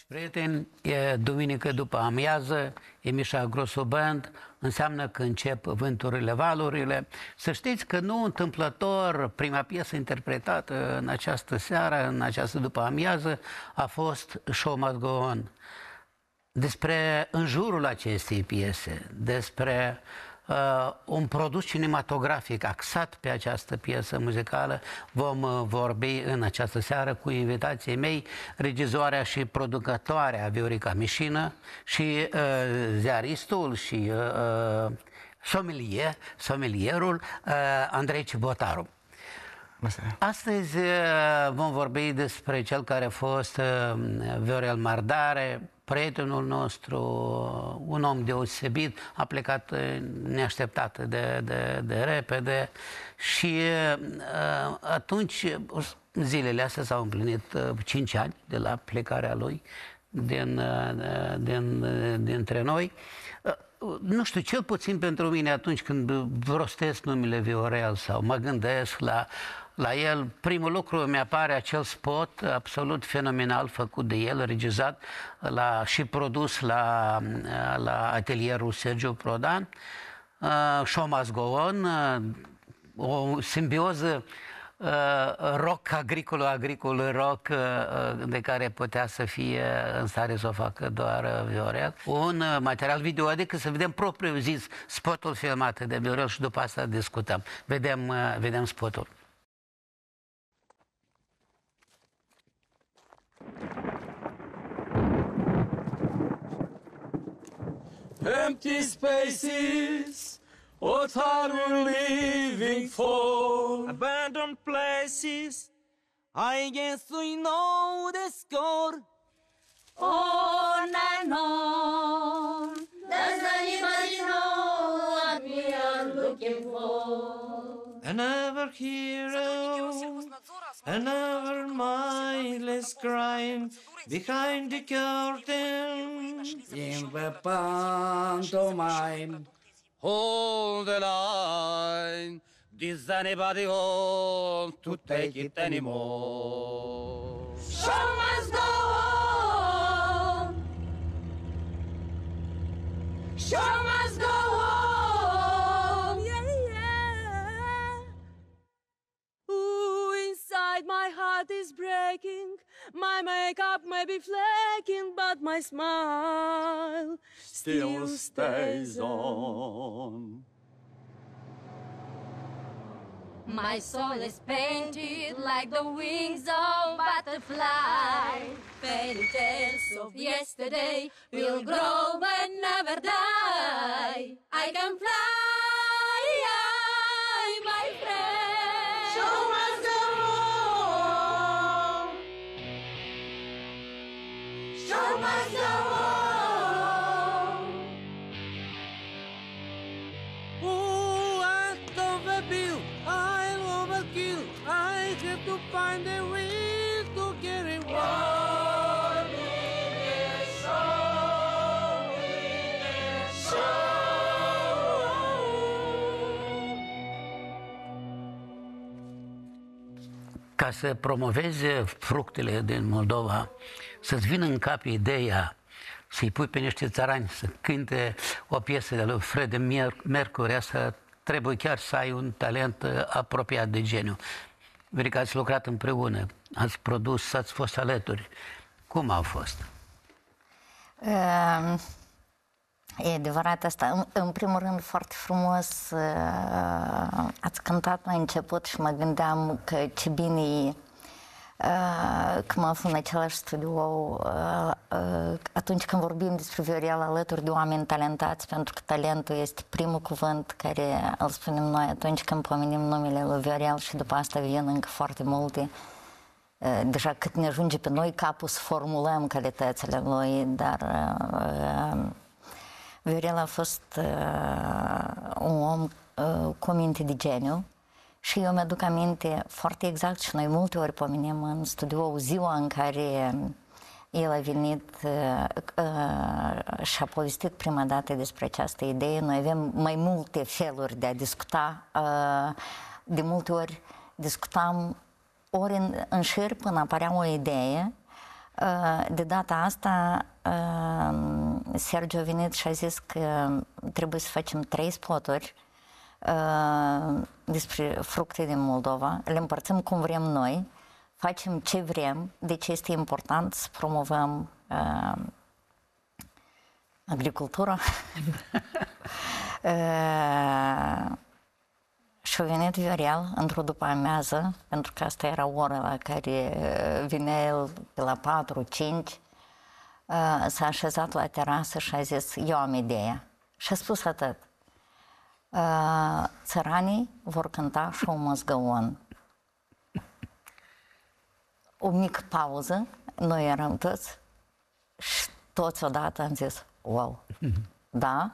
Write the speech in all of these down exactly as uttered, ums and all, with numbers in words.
Prieteni, e duminică după amiază, e Mișa Grosu Band, înseamnă că încep vânturile, valurile. Să știți că nu întâmplător, prima piesă interpretată în această seară, în această după amiază, a fost Show Must Go On. Despre în jurul acestei piese, despre uh, un produs cinematografic axat pe această piesă muzicală, vom uh, vorbi în această seară cu invitații mei, regizoarea și producătoarea Viorica Mișină și uh, ziaristul și uh, sommelier, sommelierul uh, Andrei Cibotaru. Astăzi vom vorbi despre cel care a fost Viorel Mardare, prietenul nostru, un om deosebit, a plecat neașteptat de, de, de repede și atunci, zilele astea s-au împlinit cinci ani de la plecarea lui din, din, dintre noi. Nu știu, cel puțin pentru mine atunci când rostesc numele Viorel sau mă gândesc la, la el, primul lucru mi apare acel spot absolut fenomenal făcut de el, regizat la, și produs la, la atelierul Sergiu Prodan, uh, Show Must Go On, uh, o simbioză Uh, rock agricol-agricol rock uh, de care putea să fie în stare să o facă doar uh, Viorel. Un uh, material video, adică să vedem propriu zis spotul filmat de Viorel și după asta discutăm. Vedem, uh, vedem spotul. Empty spaces, what are we living for? Abandoned places, I guess we know the score. On and on, does anybody know what we are looking for? Another hero, another mindless crime behind the curtain. In the pantomime. Hold the line. Does anybody want to take it anymore? Show must go on. Show must go on. Yeah, yeah. Ooh, inside my heart is breaking. My makeup may be flaking, but my smile Still stays on. My soul is painted like the wings of butterfly. Fairy tales of yesterday will grow but never die. I can fly, my friend. Show must go on. Show must go on. Ooh, act of a bill, I'll overkill. I have to find a will to carry on. Ca să promovezi fructele din Moldova, să-ți vină în cap ideea să-i pui pe niște țărani să cânte o piesă de lui Freddie Mercury, asta trebuie chiar să ai un talent apropiat de geniu. Vezi că ați lucrat împreună, ați produs, ați fost alături. Cum a fost? Uh, e adevărat asta. În, în primul rând, foarte frumos uh, ați cântat la început și mă gândeam că ce bine e Uh, că mă aflu în același studio uh, uh, atunci când vorbim despre Viorel alături de oameni talentați, pentru că talentul este primul cuvânt care îl spunem noi atunci când pomenim numele lui Viorel și după asta vin încă foarte multe. Uh, deja cât ne ajunge pe noi capul să formulăm calitățile lui, dar uh, Viorel a fost uh, un om uh, cu minte de geniu. Și eu mi-aduc aminte foarte exact și noi multe ori pomenim în studio ziua în care el a venit uh, uh, și a povestit prima dată despre această idee. Noi avem mai multe feluri de a discuta. Uh, de multe ori discutam ori în, în șir până apărea o idee De data asta, Sergiu a venit și a zis că trebuie să facem trei spoturi despre fructe din Moldova, le împărțim cum vrem noi, facem ce vrem, deci este important să promovăm uh, agricultura. uh, și a venit Viorel într-o după-amiază, pentru că asta era ora la care vinea el pe la patru cinci, uh, s-a așezat la terasă și a zis, eu am ideea. Și a spus atât. Uh, țăranii vor cânta și un măzgăon. O mică pauză, noi eram toți și toți odată am zis, wow, da.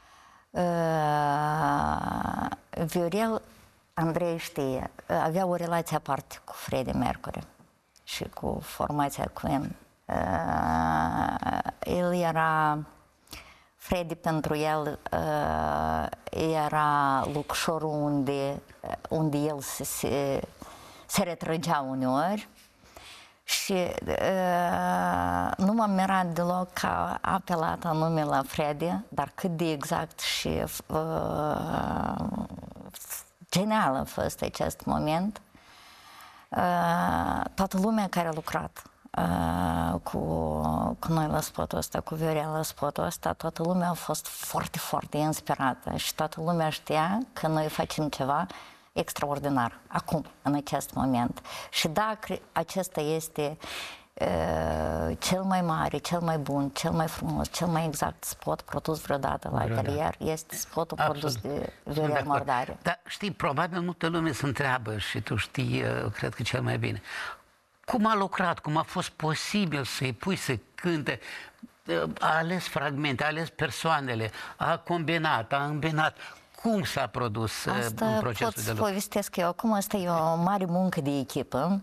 Uh, Viorel, Andrei știe, avea o relație aparte cu Freddie Mercury și cu formația Queen. Uh, el era... Freddie pentru el uh, era lucșorul unde, unde el se, se, se retrăgea uneori și uh, nu m-am mirat deloc că a apelat anume la Freddie, dar cât de exact și uh, genial a fost acest moment. Uh, toată lumea care a lucrat Uh, cu, cu noi la spotul ăsta, cu Viorel la spotul ăsta, toată lumea a fost foarte, foarte inspirată și toată lumea știa că noi facem ceva extraordinar, acum, în acest moment. Și dacă acesta este uh, cel mai mare, cel mai bun, cel mai frumos, cel mai exact spot produs vreodată la atelier, este spotul Absolut. produs de Viorel Mordare. Dar știi, probabil multă lume se întreabă și tu știi, uh, cred că cel mai bine. Cum a lucrat, cum a fost posibil să-i pui să cânte, a ales fragmente, a ales persoanele, a combinat, a îmbinat. Cum s-a produs asta în procesul de lucru? Asta povestesc eu. Acum asta e o mare muncă de echipă.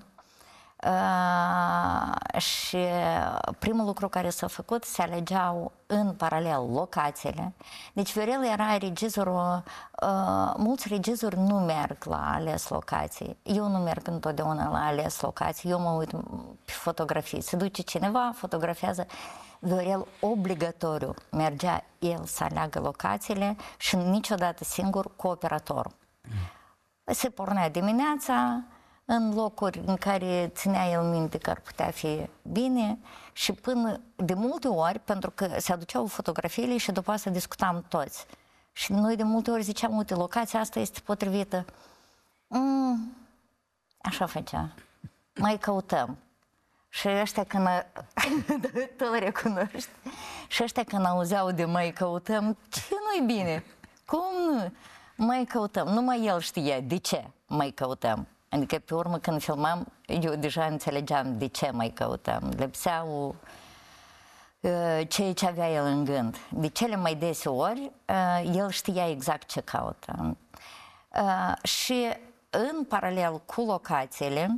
Uh, și primul lucru care s-a făcut, se alegeau în paralel locațiile. Deci Viorel era regizorul, uh, mulți regizori nu merg la ales locații. Eu nu merg întotdeauna la ales locații, eu mă uit pe fotografii. Se duce cineva, fotografiază. Viorel obligatoriu mergea el să aleagă locațiile și niciodată singur cu operatorul. Mm. Se pornea dimineața în locuri în care ținea el minte că ar putea fi bine și până de multe ori, pentru că se aduceau fotografiile și după asta discutam toți. Și noi de multe ori ziceam, uite, locația asta este potrivită. Mm, așa făcea. Mai căutăm. Și ăștia când... tu îl recunoști. Și ăștia când auzeau de mai căutăm, ce nu-i bine? Cum nu? Mai căutăm. Numai el știa de ce mai căutăm. Adică, pe urmă, când filmam, eu deja înțelegeam de ce mai căutăm. Lipseau uh, ceea ce avea el în gând. De cele mai dese ori, uh, el știa exact ce caută. Uh, și, în paralel cu locațiile,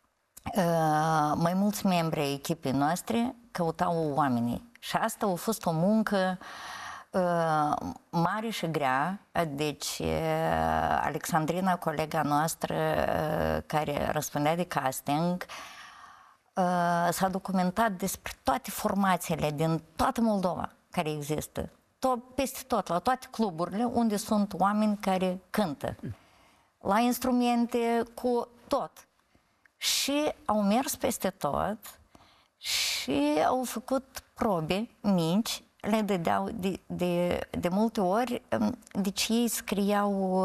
uh, mai mulți membri ai echipei noastre căutau oamenii. Și asta a fost o muncă Uh, mare și grea, deci uh, Alexandrina, colega noastră uh, care răspundea de casting, uh, s-a documentat despre toate formațiile din toată Moldova care există, tot, peste tot, la toate cluburile unde sunt oameni care cântă, la instrumente, cu tot. Și au mers peste tot și au făcut probe mici. Le dădeau de, de, de multe ori, deci ei scriau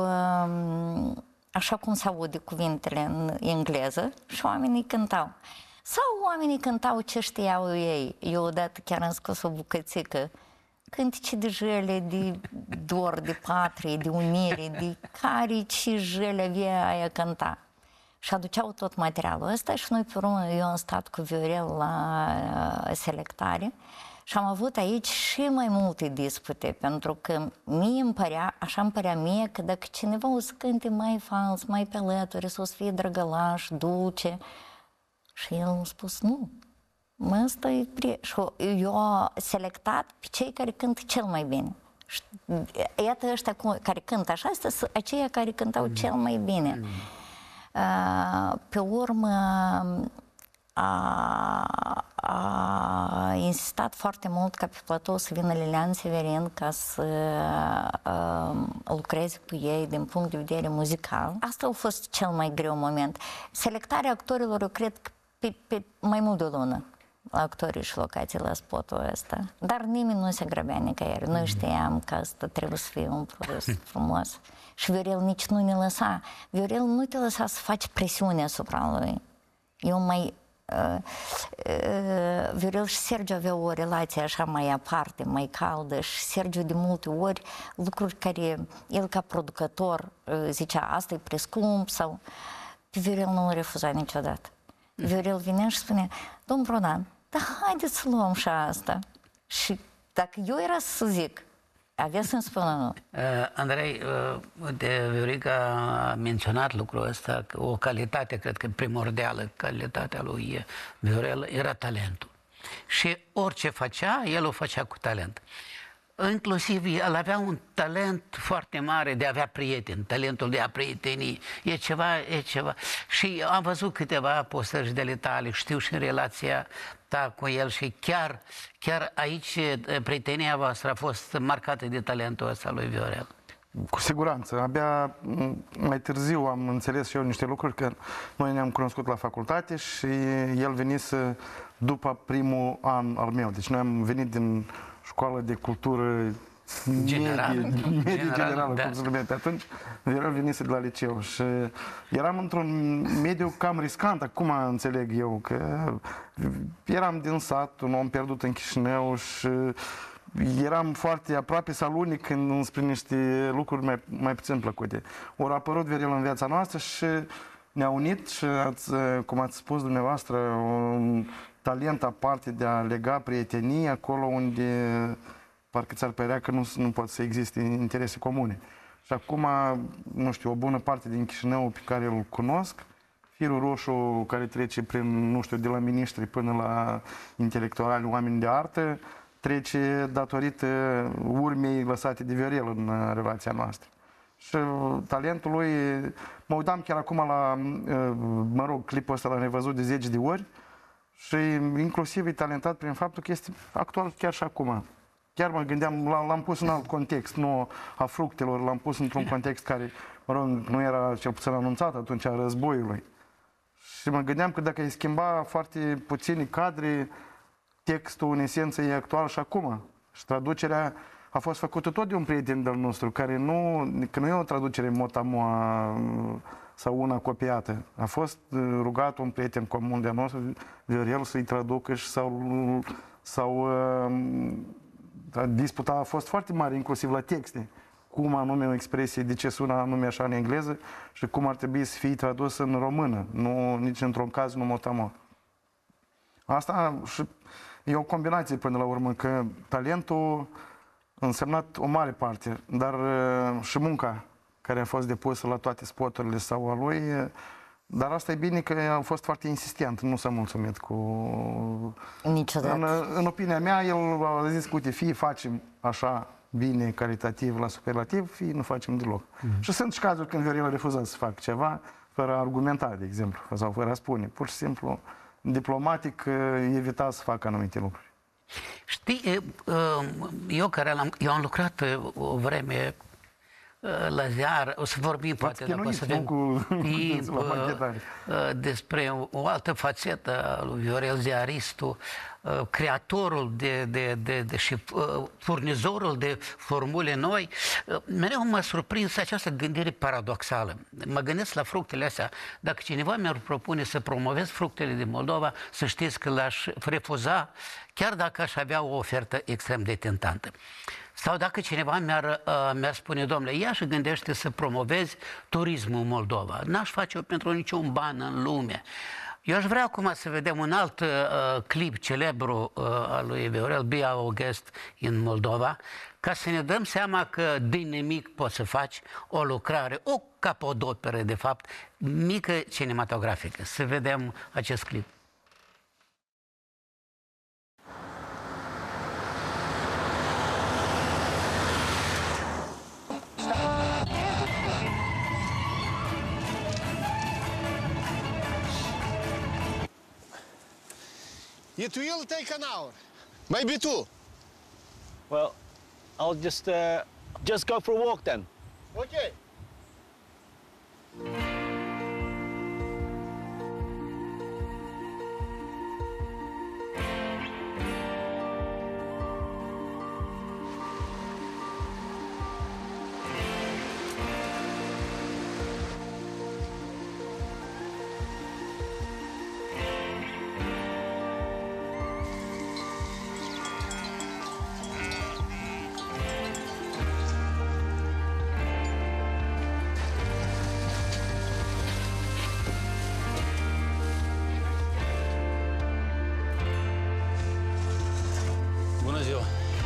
așa cum se aude cuvintele în engleză și oamenii cântau. Sau oamenii cântau ce știau ei. Eu odată chiar am scos o bucățică, cântece de jele, de dor, de patrie, de unire, de care ce jele avea aia cânta. Și aduceau tot materialul ăsta și noi pe urmă, eu am stat cu Viorel la selectare. Și am avut aici și mai multe dispute, pentru că mie îmi părea, așa îmi părea mie, că dacă cineva o să cânte mai fals, mai pe alături, să o să fie drăgălaș, dulce, și el a spus nu, mă, ăsta e pre... Și eu am selectat pe cei care cântă cel mai bine. Și iată ăștia care cântă așa, sunt aceia care cântau cel mai bine. Pe urmă, a, a insistat foarte mult ca pe platou să vină Lilian Severin ca să a, lucreze cu ei din punct de vedere muzical. Asta a fost cel mai greu moment. Selectarea actorilor, eu cred că pe, pe mai mult de o lună la actorii și locații la spotul ăsta. Dar nimeni nu se grăbea nicăieri. Noi știam că asta trebuie să fie un produs frumos. Și Viorel nici nu ne lăsa. Viorel nu te lăsa să faci presiune asupra lui. Eu mai... Uh, uh, Viorel și Sergiu aveau o relație așa mai aparte, mai caldă și Sergiu de multe ori lucruri care el ca producător uh, zicea asta e prea scump sau pe Viorel nu l-a refuzat niciodată. Viorel vinea și spunea, domn Prodan, dar haideți să luăm și asta. Și dacă eu era să zic, avea să-mi spună nu. Uh, Andrei, uh, de Viorica a menționat lucrul ăsta, că o calitate, cred că primordială, calitatea lui Viorel era talentul. Și orice făcea, el o făcea cu talent. Inclusiv el avea un talent foarte mare de a avea prieteni, talentul de a prieteni, e ceva, e ceva. Și am văzut câteva postări de ale tale, știu și în relația ta cu el și chiar, chiar aici prietenia voastră a fost marcată de talentul ăsta lui Viorel. Cu siguranță. Abia mai târziu am înțeles și eu niște lucruri, că noi ne-am cunoscut la facultate și el venise după primul an al meu. Deci noi am venit din școală de cultură General, medie, medie general, generală, da. cum se numește. Atunci el venise de la liceu și eram într-un mediu cam riscant, acum înțeleg eu, că eram din sat, un om pierdut în Chișinău și eram foarte aproape să alunic înspre niște lucruri mai, mai puțin plăcute. Ori a apărut Viorel în viața noastră și ne-a unit și, ați, cum ați spus dumneavoastră, un talent aparte de a lega prietenii acolo unde parcă ți-ar părea că nu, nu pot să existe interese comune. Și acum, nu știu, o bună parte din Chișinău pe care îl cunosc, firul roșu care trece prin, nu știu, de la miniștri până la intelectuali, oameni de artă, trece datorită urmei lăsate de Viorel în relația noastră. Și talentul lui, mă uitam chiar acum la, mă rog, clipul ăsta l-am revăzut de zeci de ori și inclusiv e talentat prin faptul că este actual chiar și acum. Chiar mă gândeam, l-am pus în alt context, nu a fructelor, l-am pus într-un context care, mă rog, nu era cel puțin anunțat atunci a războiului. Și mă gândeam că dacă îi schimba foarte puțini cadre, textul în esență e actual și acum. Și traducerea a fost făcută tot de un prieten de-al nostru, care nu, că nu e o traducere mot-a-moa sau una copiată. A fost rugat un prieten comun de-al nostru, Viorel, să-i traducă și sau, sau disputa a fost foarte mare, inclusiv la texte. Cum anume o expresie, de ce sună anume așa în engleză și cum ar trebui să fie tradus în română, nu nici într-un caz nu mot-a-moa. Asta și e o combinație până la urmă, că talentul a însemnat o mare parte, dar și munca care a fost depusă la toate spoturile sau a lui, dar asta e bine că a fost foarte insistent, nu s-a mulțumit cu... Niciodată. În, în opinia mea, el a zis, uite, fie facem așa bine, calitativ, la superlativ, fie nu facem deloc. Mm-hmm. Și sunt și cazuri când Viorel a refuzat să facă ceva, fără a argumenta, de exemplu, sau fără a spune. Pur și simplu, diplomatic, evita să facă anumite lucruri. Știi, eu care am, eu am lucrat o vreme la ziar, o să vorbim poate dacă o să avem cu, timp cu despre o altă fațetă a lui Viorel, ziaristul, creatorul de, de, de, de, și furnizorul de formule noi. Mereu m-a surprins această gândire paradoxală. Mă gândesc la fructele astea. Dacă cineva mi-ar propune să promovez fructele din Moldova, să știți că l-aș refuza, chiar dacă aș avea o ofertă extrem de tentantă. Sau dacă cineva mi-ar, mi-ar spune, domnule, ia și gândește să promovezi turismul în Moldova. N-aș face-o pentru niciun ban în lume. Eu aș vrea acum să vedem un alt uh, clip celebru uh, al lui Viorel, Be Our Guest în Moldova, ca să ne dăm seama că din nimic poți să faci o lucrare, o capodoperă, de fapt, mică cinematografică. Să vedem acest clip. It will take an hour, maybe two. Well, I'll just uh, just go for a walk then. Okay. Bună ziua!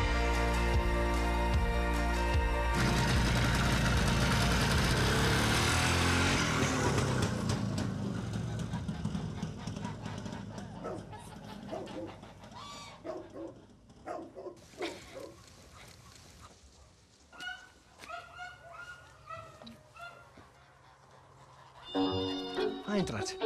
Hai, intrați.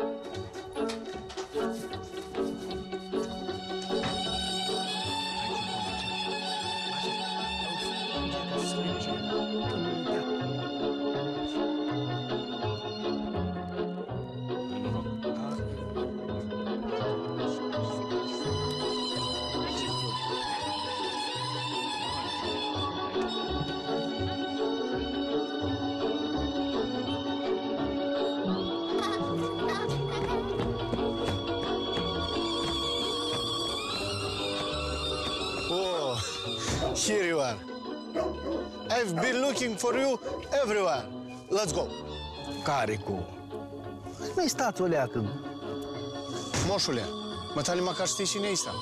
Oh, here you are. I've been looking for you everywhere. Let's go. Care cu? Nu-i statul alea când... Moșule, mătale măcar știi cine e ăsta.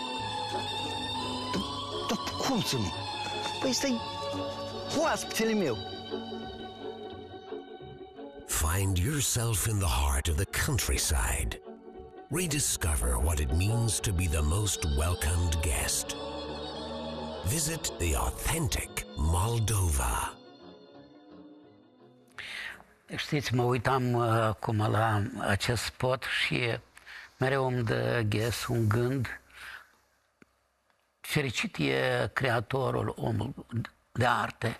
Dar cum să nu? Păi ăsta-i oaspetele meu. Find yourself in the heart of the countryside. Rediscover what it means to be the most welcomed guest. Visit the authentic Moldova. Știți, mă uitam uh, acum la acest spot și mereu îmi dă ghes un gând. Fericit e creatorul, omul de arte,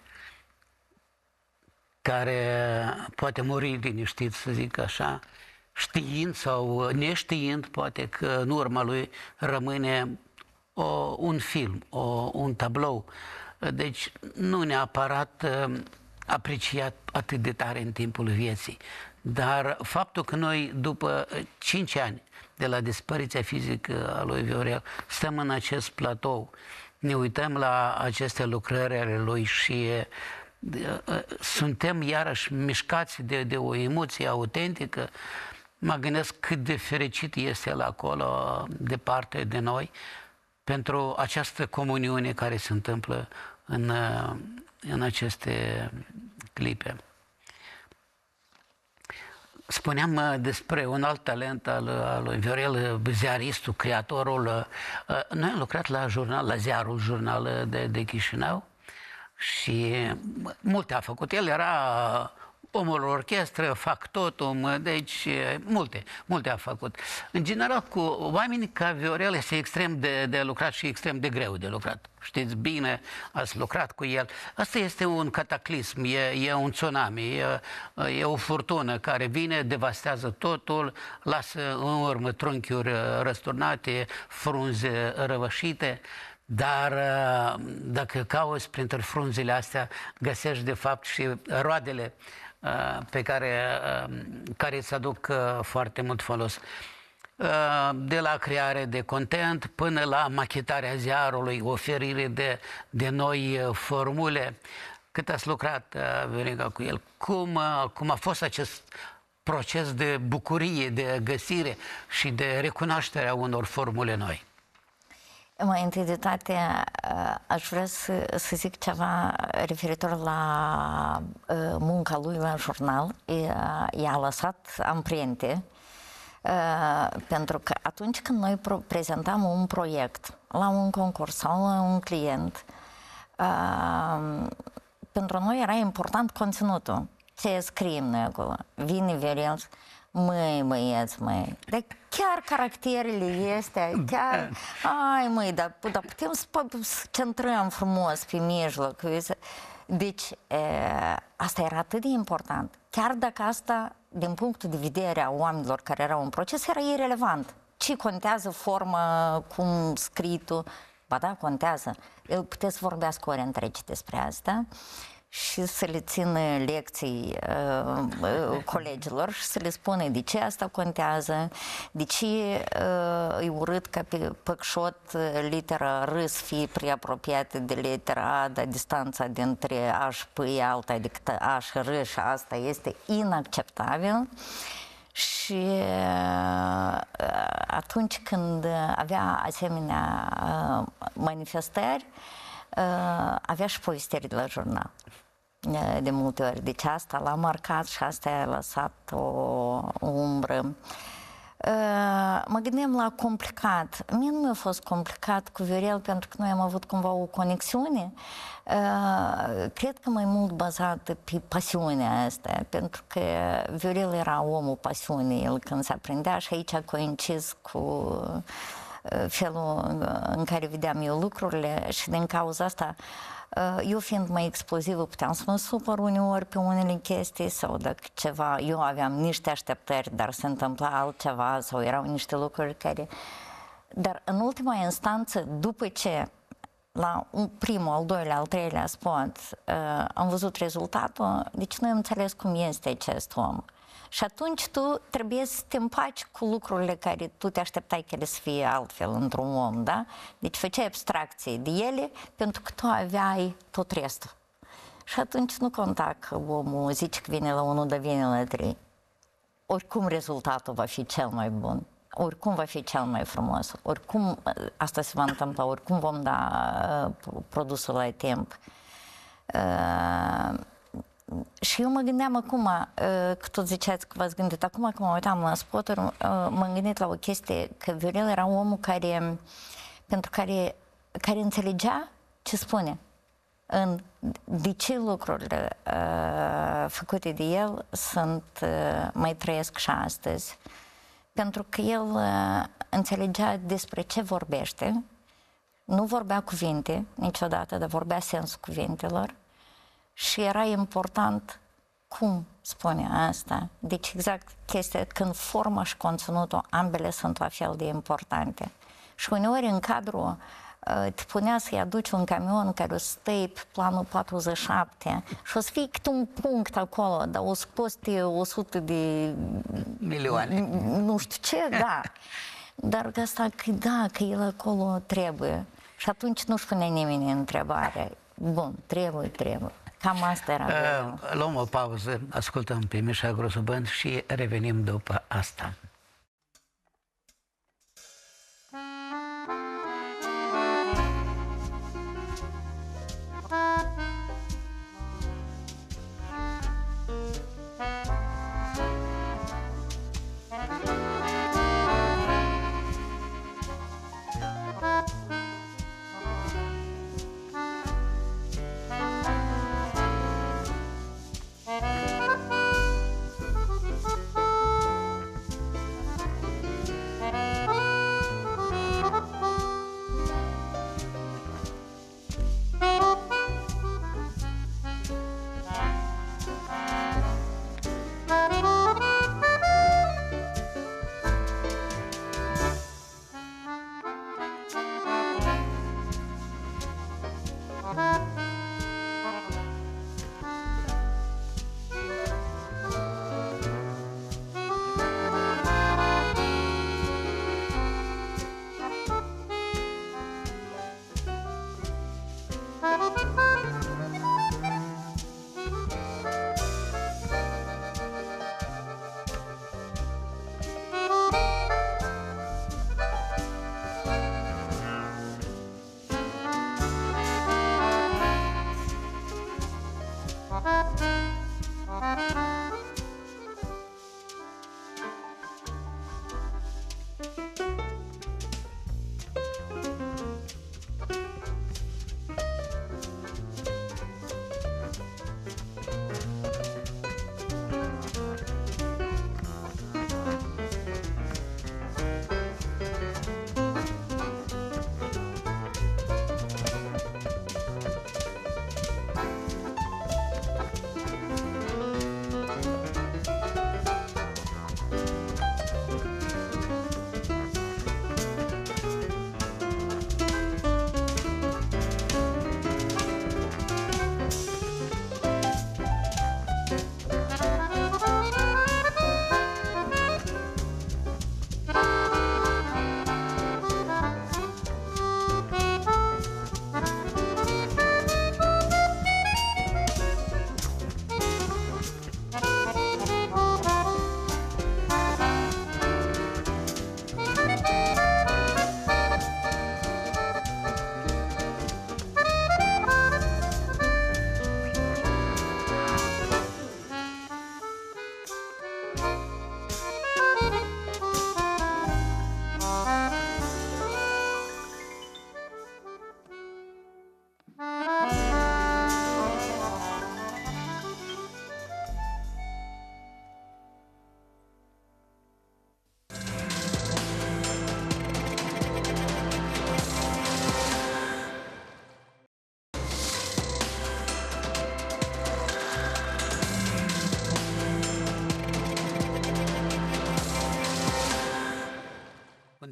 care poate muri liniștit, să zic așa, știind sau neștiind, poate că în urma lui rămâne o, un film, o, un tablou. Deci nu neapărat apreciat atât de tare în timpul vieții. Dar faptul că noi, după cinci ani de la dispariția fizică a lui Viorel, stăm în acest platou, ne uităm la aceste lucrări ale lui și suntem iarăși mișcați de, de o emoție autentică, mă gândesc cât de fericit este el acolo, departe de noi, pentru această comuniune care se întâmplă în, în aceste clipe. Spuneam despre un alt talent al, al lui Viorel, ziaristul, creatorul. Noi am lucrat la jurnal, la ziarul Jurnal de, de Chișinău și multe a făcut. El era omul orchestră, factotum, deci multe, multe a făcut. În general, cu oameni ca Viorel este extrem de, de lucrat și extrem de greu de lucrat. Știți bine, ați lucrat cu el. Asta este un cataclism, e, e un tsunami, e, e o furtună care vine, devastează totul, lasă în urmă trunchiuri răsturnate, frunze răvășite. Dar dacă cauți printre frunzele astea, găsești de fapt și roadele pe care, care îți aduc foarte mult folos. De la creare de content până la machetarea ziarului, oferire de, de noi formule. Cât ați lucrat, Viorica, cu el? Cum, cum a fost acest proces de bucurie, de găsire și de recunoaștere a unor formule noi? Mai întâi de toate, aș vrea să, să zic ceva referitor la munca lui la jurnal. I-a lăsat amprente, pentru că atunci când noi prezentam un proiect la un concurs sau la un client, pentru noi era important conținutul. Ce scriem noi acolo? Vine Viorel, Măi, băieți, măi, dar chiar caracterele astea, chiar, ai, măi, dar, dar putem să, să centrăm frumos pe mijloc. Deci, e, asta era atât de important. Chiar dacă asta, din punctul de vedere a oamenilor care erau în proces, era irelevant. Ce contează forma, cum scritul? Ba da, contează. Puteți să vorbească ore întregi despre asta și să le țină lecții uh, uh, colegilor și să le spună de ce asta contează, de ce uh, e urât ca pe păcșot litera R să fie prea apropiată de litera A, dar distanța dintre A și P e alta decât A și R și asta este inacceptabil. Și uh, atunci când avea asemenea uh, manifestări, uh, avea și povestiri de la jurnal. De multe ori. Deci asta l-a marcat și asta a lăsat o, o umbră. Mă gândeam la complicat. Mie nu mi-a fost complicat cu Viorel pentru că noi am avut cumva o conexiune. Cred că mai mult bazată pe pasiunea asta, pentru că Viorel era omul pasiunii, el când se aprindea și aici a coincis cu felul în care vedeam eu lucrurile și din cauza asta eu fiind mai explozivă puteam să mă supăr uneori pe unele chestii sau dacă ceva, eu aveam niște așteptări, dar se întâmpla altceva sau erau niște lucruri care... Dar în ultima instanță, după ce la un primul, al doilea, al treilea spot am văzut rezultatul, deci noi am înțeles cum este acest om. Și atunci tu trebuie să te împaci cu lucrurile care tu te așteptai că ele să fie altfel într-un om, da? Deci făceai abstracție de ele pentru că tu aveai tot restul. Și atunci nu conta că omul zice că vine la unu, dar vine la trei. Oricum rezultatul va fi cel mai bun. Oricum va fi cel mai frumos. Oricum asta se va întâmpla, oricum vom da uh, produsul la timp. Uh, Și eu mă gândeam acum, că tot ziceați că v-ați gândit, acum că mă uitam la spoturi, m-am gândit la o chestie, că Viorel era omul care, pentru care, care înțelegea ce spune, în, de ce lucrurile uh, făcute de el sunt, uh, mai trăiesc și astăzi. Pentru că el uh, înțelegea despre ce vorbește, nu vorbea cuvinte niciodată, dar vorbea sensul cuvintelor. Și era important cum spune asta. Deci exact chestia, când forma și conținutul, ambele sunt la fel de importante. Și uneori în cadrul te punea să-i aduci un camion care o să stai pe planul patruzeci și șapte și o să fie câte un punct acolo, dar o să coste o sută de... milioane. Nu știu ce, da. Dar că asta, că da, că el acolo trebuie. Și atunci nu-și pune nimeni întrebarea. Bun, trebuie, trebuie. Cam asta era. Uh, luăm o pauză, ascultăm pe Mișa Grosobând și revenim după asta.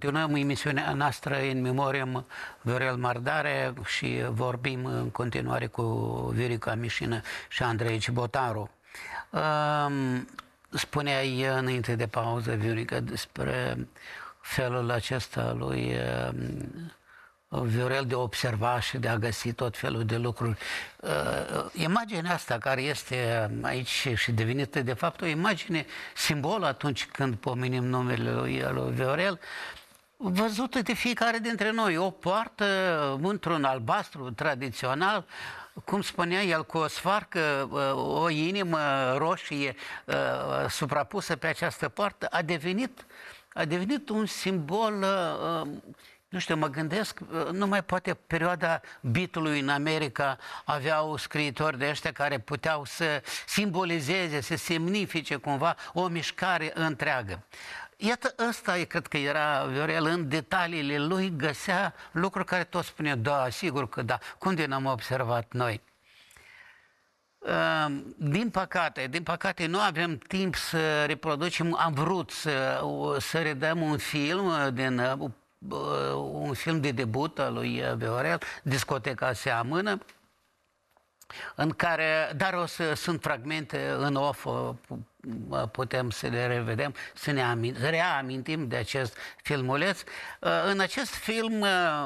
continuăm emisiunea noastră în memoriam Viorel Mardare și vorbim în continuare cu Viorica Mișină și Andrei Cibotaru. Spuneai înainte de pauză, Viorica, despre felul acesta lui Viorel de a observa și de a găsi tot felul de lucruri. Imaginea asta care este aici și devenită de fapt o imagine simbol atunci când pomenim numele lui, lui Viorel, văzută de fiecare dintre noi, o poartă într-un albastru tradițional, cum spunea el, cu o sfarcă, o inimă roșie suprapusă pe această poartă, a devenit, a devenit un simbol. Nu știu, mă gândesc, numai poate perioada beatului în America aveau scriitori de ăștia care puteau să simbolizeze, să semnifice cumva o mișcare întreagă. Iată, ăsta e, cred că era Viorel, în detaliile lui găsea lucruri care toți spuneau, da, sigur că da, cum de n-am observat noi? Din păcate, din păcate nu avem timp să reproducem, am vrut să, să redăm un film din un film de debut al lui Viorel, Discoteca seamănă, în care, dar o să, sunt fragmente în off, putem să le revedem, să ne amin, reamintim de acest filmuleț. În acest film,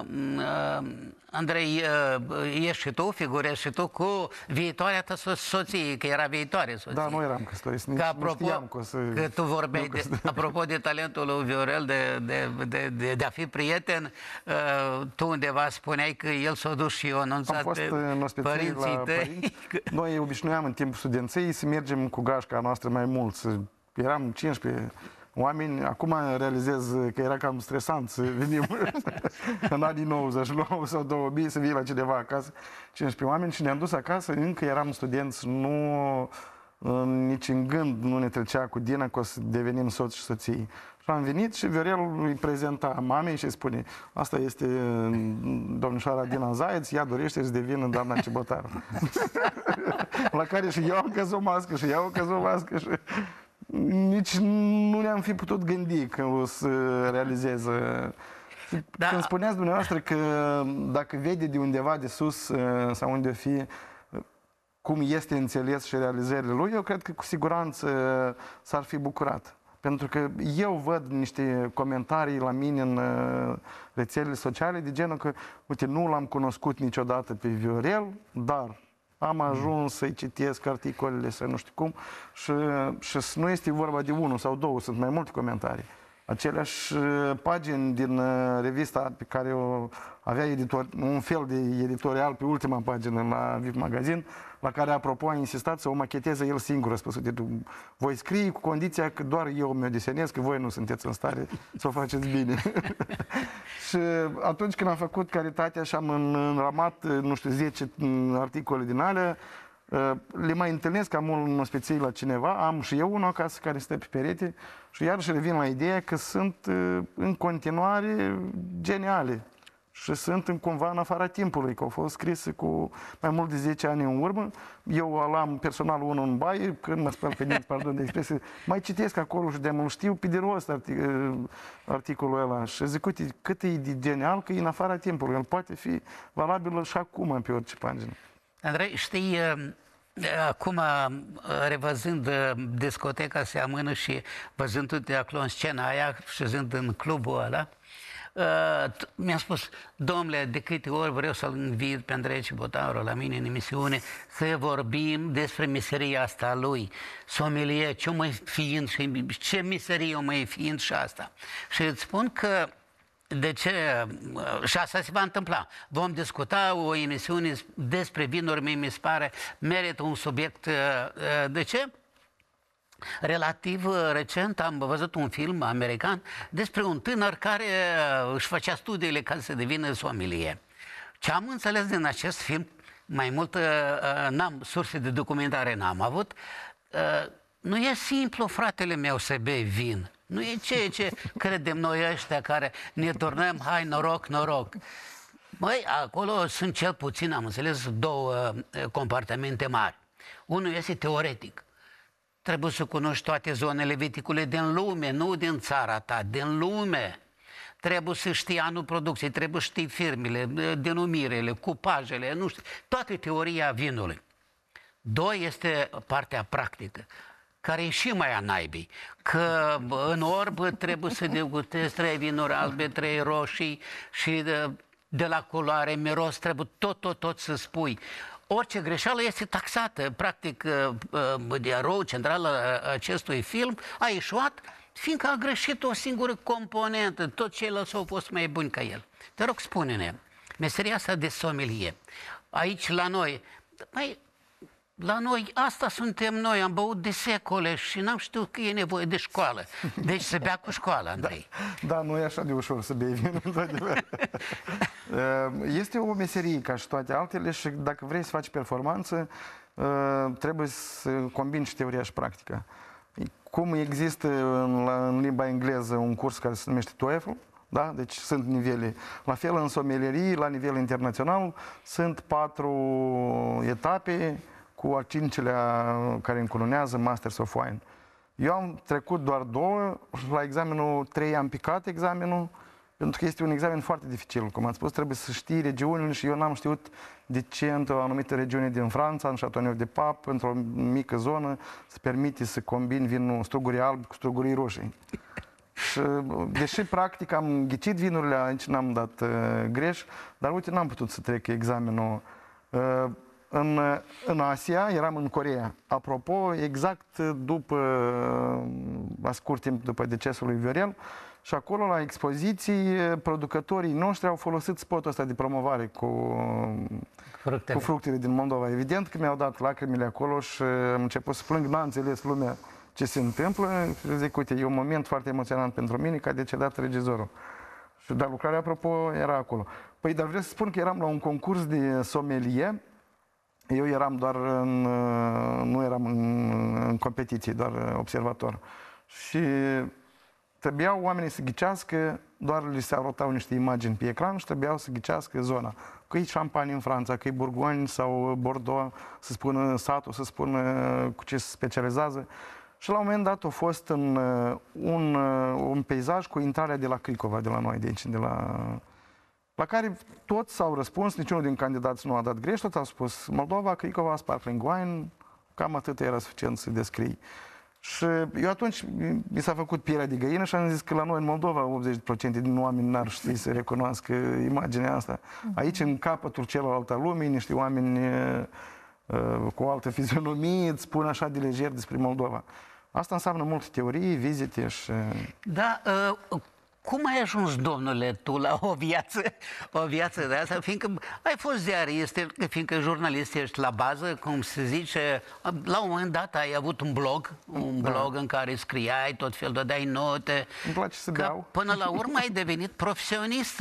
Andrei, ești și tu, figurezi și tu cu viitoarea ta soție, că era viitoare soție. Da, nu eram căsătoriți, nici apropo, nu știam că o să... Că tu vorbeai, de, apropo de talentul lui Viorel de, de, de, de, de a fi prieten, tu undeva spuneai că el s-a dus și eu anunțat pe părinții tăi. Părinți. Noi obișnuiam în timpul studenței să mergem cu gașca noastră mai mulți. Eram cincisprezece oameni. Acum realizez că era cam stresant să venim în anii nouăzeci și nouă sau două mii să vii la cineva acasă. cincisprezece oameni și ne-am dus acasă, încă eram studenți, nu, nici în gând nu ne trecea cu Dina că o să devenim soți și soții. Și am venit și Viorel îi prezenta mamei și îi spune, asta este domnișoara Dina Zaeț, ea dorește să devină doamna Cibotaru. La care și eu am căzut mască și eu am căzut mască și nici nu ne-am fi putut gândi că o să realizez. Da. Când spuneați dumneavoastră că dacă vede de undeva de sus sau unde fi cum este înțeles și realizările lui, eu cred că cu siguranță s-ar fi bucurat. Pentru că eu văd niște comentarii la mine în rețelele sociale de genul că, uite, nu l-am cunoscut niciodată pe Viorel, dar am ajuns să-i citesc articolele, să nu știu cum, și, și nu este vorba de unul sau două, sunt mai multe comentarii. Aceleași pagini din revista pe care o avea editor, un fel de editorial pe ultima pagină la Viv Magazin, la care, apropo, a insistat să o macheteze el singur. A spus, voi scrie cu condiția că doar eu mi-o desenez, că voi nu sunteți în stare să o faceți bine. Și atunci când am făcut caritatea și am înramat, nu știu, zece articole din alea, le mai întâlnesc, am un ospiței la cineva, am și eu unul acasă care stă pe perete și iarăși revin la ideea că sunt în continuare geniale și sunt în cumva în afara timpului, că au fost scrise cu mai mult de zece ani în urmă. Eu am personal unul în baie, când mă spăl pe dinți, pardon de expresie, mai citesc acolo și de-am știu pe de rost articolul ăla și zic, uite, cât e de genial că e în afara timpului, el poate fi valabil și acum pe orice pagină. Andrei, știi, acum, revăzând Discoteca seamănă și văzându-te acolo în scena aia, șezând în clubul ăla, mi-am spus, domnule, de câte ori vreau să-l invit pe Andrei Cibotaru la mine în emisiune să vorbim despre meseria asta lui, sommelier, ce mai fiind și ce meserie mai fiind și asta. Și îți spun că de ce? Și asta se va întâmpla. Vom discuta o emisiune despre vinuri, mie mi se pare, merită un subiect. De ce? Relativ recent am văzut un film american despre un tânăr care își făcea studiile ca să devină sommelier. Ce am înțeles din acest film, mai mult n-am surse de documentare n-am avut, nu e simplu, fratele meu, să bei vin. Nu e ceea ce credem noi ăștia care ne turnăm, hai, noroc, noroc. Măi, acolo sunt cel puțin, am înțeles, două compartimente mari. Unul este teoretic. Trebuie să cunoști toate zonele viticole din lume, nu din țara ta, din lume. trebuie să știi anul producției, trebuie să știi firmele, denumirele, cupajele, nu știu, toată teoria vinului. Doi este partea practică, care e și mai a naibii, că în orb trebuie să degustezi trei vinuri albe, trei roșii și de, de la culoare, miros, trebuie tot, tot, tot să spui. Orice greșeală este taxată. Practic, eroul central al acestui film a ieșuat fiindcă a greșit o singură componentă. Toți ceilalți au fost mai buni ca el. Te rog, spune-ne, meseria asta de sommelier, aici la noi, mai, la noi, asta suntem noi, am băut de secole și n-am știut că e nevoie de școală. Deci să bea cu școala, Andrei. Da, da, nu e așa de ușor să bei vin, într-adevăr. Este o meserie ca și toate altele și dacă vrei să faci performanță, trebuie să combini și teoria și practica. Cum există în, în limba engleză un curs care se numește TOEFL, da? Deci sunt nivele. La fel în sommelierie, la nivel internațional, sunt patru etape cu a cincilea care încununează Masters of Wine. Eu am trecut doar două, la examenul trei am picat examenul, pentru că este un examen foarte dificil. Cum am spus, trebuie să știi regiunile și eu n-am știut de ce într-o anumită regiune din Franța, în Châteauneuf-de-Pape, într-o mică zonă, se permite să combini vinul strugurii albi cu strugurii roșii. Și, deși practic am ghicit vinurile, aici n-am dat uh, greș, dar uite, n-am putut să trec examenul. Uh, în, în Asia, eram în Coreea. Apropo, exact după, la scurt timp după decesul lui Viorel, și acolo, la expoziții, producătorii noștri au folosit spotul ăsta de promovare cu fructele, cu fructele din Moldova. Evident că mi-au dat lacrimile acolo și am început să plâng, n-a înțeles lumea ce se întâmplă. Și zic, uite, e un moment foarte emoționant pentru mine că a decedat regizorul. Și, dar lucrarea, apropo, era acolo. Păi, dar vreau să spun că eram la un concurs de sommelier. Eu eram doar în, nu eram în, în competiție, doar observator. Și trebuiau oamenii să ghicească, doar li se arătau niște imagini pe ecran și trebuiau să ghicească zona. Că e șampanie în Franța, că e Bourgogne sau Bordeaux, să spună satul, să spună cu ce se specializează. Și la un moment dat a fost în, un, un peisaj cu intrarea de la Cricova, de la noi, de aici, de la... La care toți s-au răspuns, niciunul din candidați nu a dat greș, toți au spus Moldova, Cricova, Sparkling Wine, cam atât era suficient să descrii. Și eu atunci mi s-a făcut pielea de găină și am zis că la noi în Moldova optzeci la sută din oameni n-ar ști să recunoască imaginea asta. Aici, în capătul celălalt al lumii, niște oameni uh, cu o altă fizionomie îți spun așa de lejer despre Moldova. Asta înseamnă multe teorii, vizite și... Da, uh... Cum ai ajuns, domnule, tu la o viață, o viață de asta, fiindcă ai fost ziarist, fiindcă jurnalist ești la bază, cum se zice, la un moment dat ai avut un blog, un da. blog în care scriai tot fel, dădeai note. Îmi place să beau. Până la urmă ai devenit profesionist.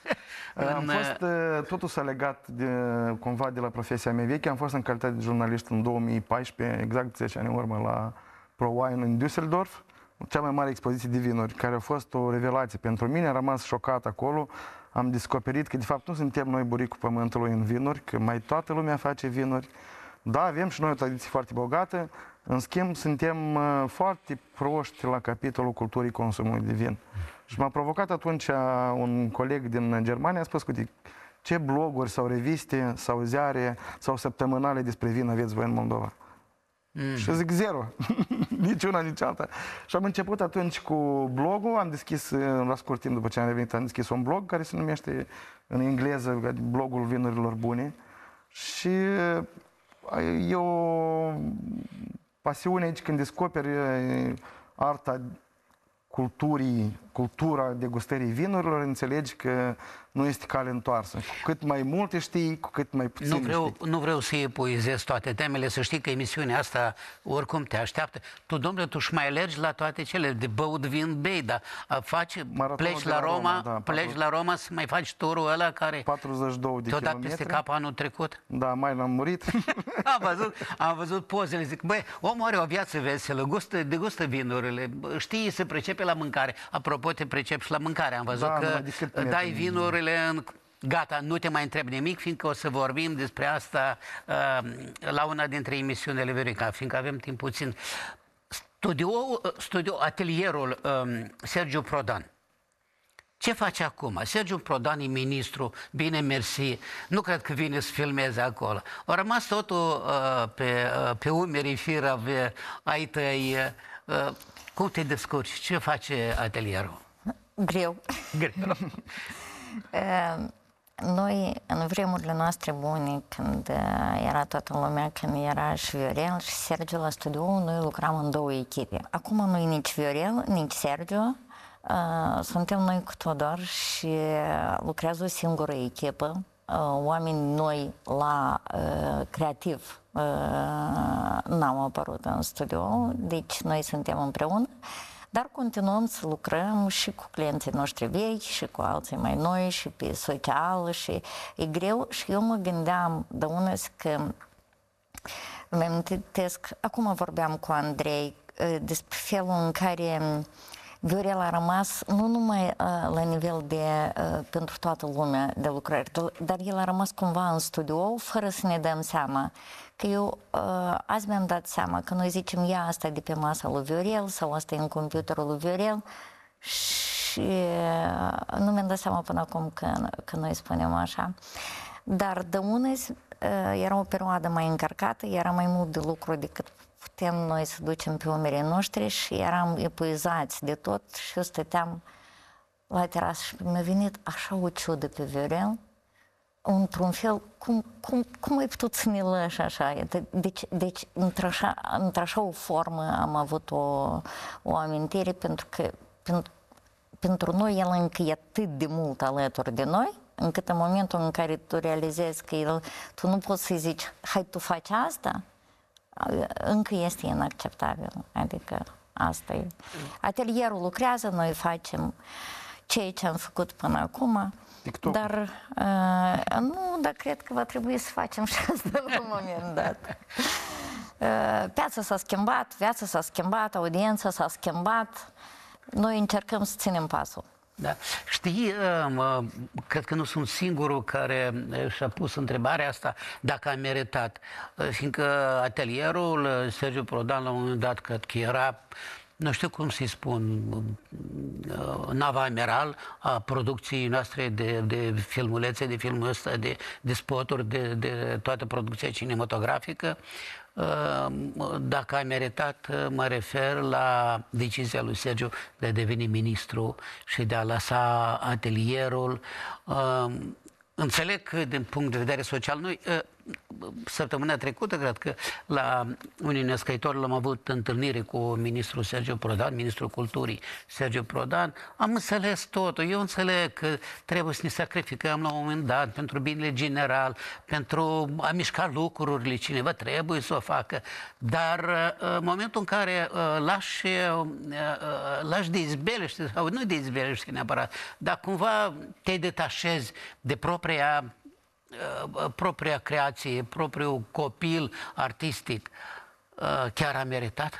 Am fost, totul s-a legat de, cumva de la profesia mea veche, am fost în calitate de jurnalist în două mii paisprezece, exact zece ani în urmă, la ProWine în Düsseldorf. Cea mai mare expoziție de vinuri, care a fost o revelație pentru mine, am rămas șocat acolo, am descoperit că de fapt nu suntem noi buricul pământului în vinuri, că mai toată lumea face vinuri. Da, avem și noi o tradiție foarte bogată, în schimb suntem uh, foarte proști la capitolul culturii consumului de vin. Și m-a provocat atunci un coleg din Germania, a spus, uite, ce bloguri sau reviste sau ziare sau săptămânale despre vin aveți voi în Moldova? Mm. Și zic zero, nici una, nici alta. Și am început atunci cu blogul, am deschis, la scurt timp după ce am revenit, am deschis un blog care se numește în engleză blogul vinurilor bune. Și e o pasiune aici când descoperi arta culturii, cultura degustării vinurilor, înțelegi că nu este cale întoarsă. Cu cât mai multe știi, cu cât mai puțin nu vreau, știi. Nu vreau să epuizez toate temele, să știi că emisiunea asta oricum te așteaptă. Tu, domnule, tu și mai alergi la toate cele de băut vin, bei, dar faci, pleci la, la Roma, Roma da, pleci patru... la Roma să mai faci turul ăla care... patruzeci și doi de kilometri. Te-o dat peste cap anul trecut? Da, mai l-am murit. am, văzut, am văzut pozele, zic, băi, omul are o viață veselă, gustă, degustă vinurile, știi, se pricepe la mâncare. Apropo, te pricepi și la mâncare. Am văzut da, că dai vinurile în... Gata, nu te mai întreb nimic, fiindcă o să vorbim despre asta uh, la una dintre emisiunile Viorica, fiindcă avem timp puțin. Studio, studio atelierul um, Sergiu Prodan. Ce face acum? Sergiu Prodan e ministru, bine, mersi, nu cred că vine să filmeze acolo. A rămas totul uh, pe, uh, pe umerii firavi ai tăi. Uh, cum te descurci? Ce face atelierul? Greu. Greu. Noi, în vremurile noastre bune, când era toată lumea, când era și Viorel și Sergiu la studio, noi lucram în două echipe. Acum nu e nici Viorel, nici Sergiu. Suntem noi cu Tudor și lucrează o singură echipă. Oameni noi la creativ n-am apărut în studio, deci noi suntem împreună. Dar continuăm să lucrăm și cu clienții noștri vechi și cu alții mai noi și pe social și e greu și eu mă gândeam de unăs că îmi amintesc, acum vorbeam cu Andrei despre felul în care Viorel a rămas nu numai uh, la nivel de, uh, pentru toată lumea de lucrări, dar el a rămas cumva în studio fără să ne dăm seama. Că eu uh, azi mi-am dat seama că noi zicem ia asta de pe masa lui Viorel sau asta e în computerul lui Viorel și uh, nu mi-am dat seama până acum că, că noi spunem așa. Dar de unăzi uh, era o perioadă mai încărcată, era mai mult de lucru decât putem noi să ducem pe umerii noștri și eram epuizați de tot și eu stăteam la terasă și mi-a venit așa o ciudă pe Viorel, într-un fel, cum, cum, cum ai putut să ne lăși așa? Deci, deci într-așa, într-așa o formă am avut o, o amintire pentru că pentru, pentru noi el încă e atât de mult alături de noi, încât în momentul în care tu realizezi că el, tu nu poți să-i zici, hai, tu faci asta, încă este inacceptabil. Adică asta e. Atelierul lucrează, noi facem ceea ce am făcut până acum, TikTok. Dar uh, nu, dar cred că va trebui să facem și asta la un moment dat. Uh, piața s-a schimbat, viața s-a schimbat, audiența s-a schimbat, noi încercăm să ținem pasul. Da. Știi, cred că nu sunt singurul care și-a pus întrebarea asta dacă a meritat. Fiindcă atelierul Sergiu Prodan la un moment dat cred că era, nu știu cum să-i spun, nava amiral a producției noastre de, de filmulețe, de filmul ăsta, de, de spoturi, de, de toată producția cinematografică. Dacă a meritat, mă refer la decizia lui Sergiu de a deveni ministru și de a lăsa atelierul. Înțeleg că, din punct de vedere social, noi, săptămâna trecută, cred că la Uniunea Scriitorilor am avut întâlnire cu ministrul Sergiu Prodan, ministrul Culturii Sergiu Prodan. Am înțeles totul. Eu înțeleg că trebuie să ne sacrificăm la un moment dat pentru binele general, pentru a mișca lucrurile. Cineva trebuie să o facă. Dar în momentul în care lași, lași de izbeliște, sau nu de izbeliște neapărat, dar cumva te detașezi de propria propria creație, propriul copil artistic, chiar a meritat?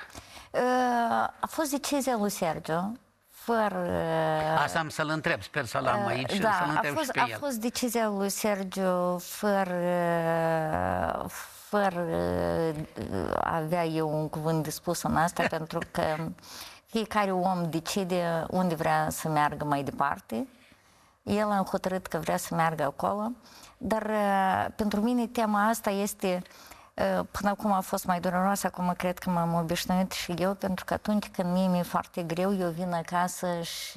A fost decizia lui Sergiu, fără... Asta am să-l întreb, sper să-l am aici, da, să-l întreb a fost, și pe a el. A fost decizia lui Sergiu fără, fără a avea eu un cuvânt de spus în asta, pentru că fiecare om decide unde vrea să meargă mai departe. El a hotărât că vrea să meargă acolo, dar uh, pentru mine tema asta este, uh, până acum a fost mai dureroasă, acum cred că m-am obișnuit și eu, pentru că atunci când mie mi-e foarte greu, eu vin acasă și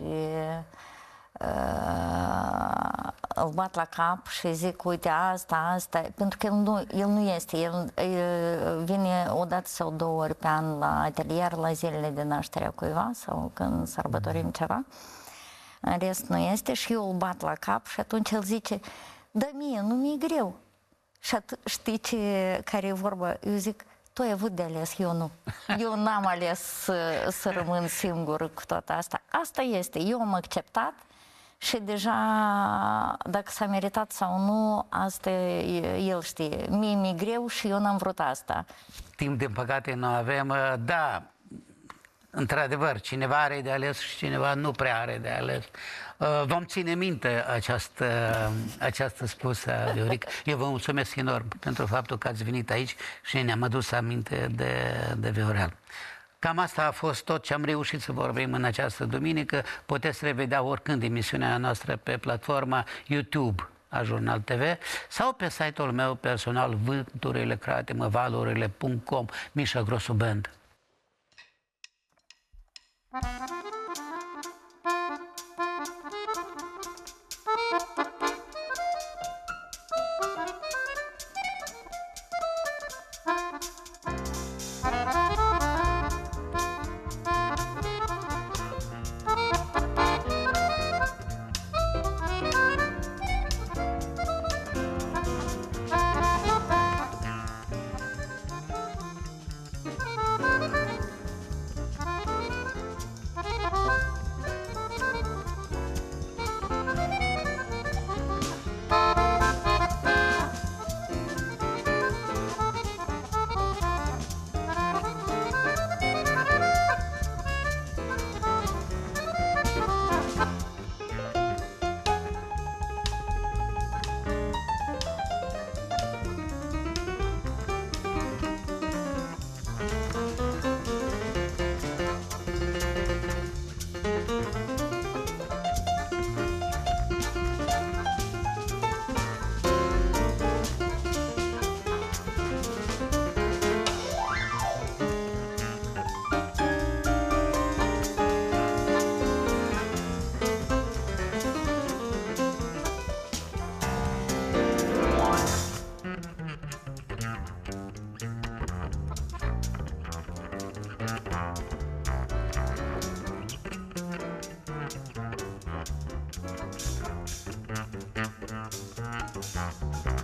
uh, îl bat la cap și zic, uite, asta, asta, pentru că el nu, el nu este, el uh, vine o dată sau două ori pe an la atelier, la zilele de naștere a cuiva sau când sărbătorim ceva. În rest nu este și eu îl bat la cap și atunci el zice, da mie, nu mi-e greu. Și știi ce, care e vorba? Eu zic, tu ai avut de ales, eu nu. Eu n-am ales să, să rămân singur cu tot asta. Asta este, eu am acceptat și deja dacă s-a meritat sau nu, asta el știe. Mie mi-e greu și eu n-am vrut asta. Timp, din păcate, nu avem, da, într-adevăr, cineva are de ales și cineva nu prea are de ales. Vom ține minte această, această spusă, Viorica. Eu vă mulțumesc enorm pentru faptul că ați venit aici și ne-am adus aminte de, de Viorel. Cam asta a fost tot ce am reușit să vorbim în această duminică. Puteți revedea oricând emisiunea noastră pe platforma YouTube a Jurnal T V sau pe site-ul meu personal vânturile create mă valurile punct com, Mișa Grosu Band.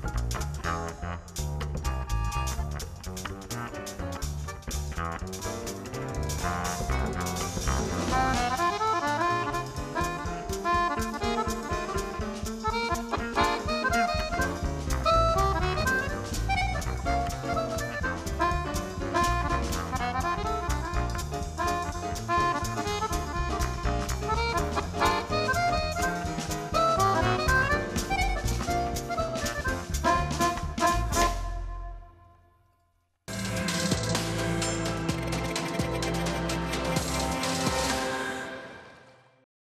Thank you.